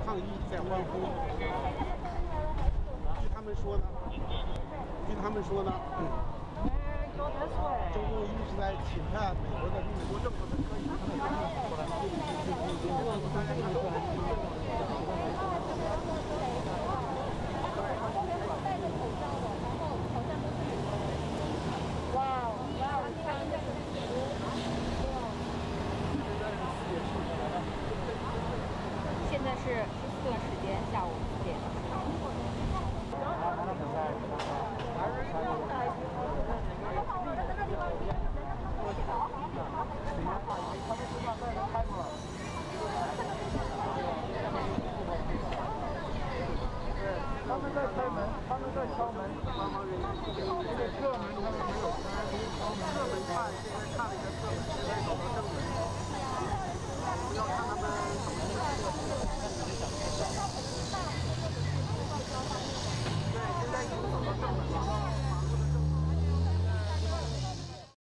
抗议，在欢呼。据他们说呢，中共一直在侵犯美国政府的可以。 哇！现在是休斯顿时间下午4点。 他们在开门，他们在敲门，这个侧门他们没有开，侧门看，现在看了一下侧门，现在